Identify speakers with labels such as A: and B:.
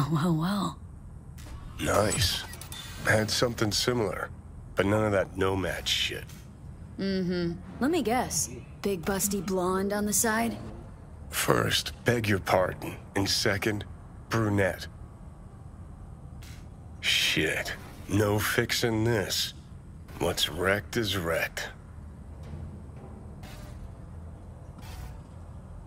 A: Well.
B: Nice. Had something similar, but none of that nomad shit.
A: Let me guess. Big busty blonde on the side?
B: First, beg your pardon, and second, brunette. Shit. No fixing this. What's wrecked is wrecked.